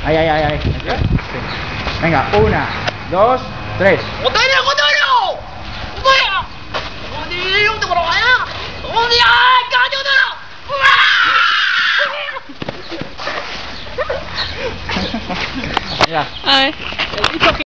Ahí, ahí, ahí, ahí. Sí. Venga, 1, 2, 3. Mira. A ver.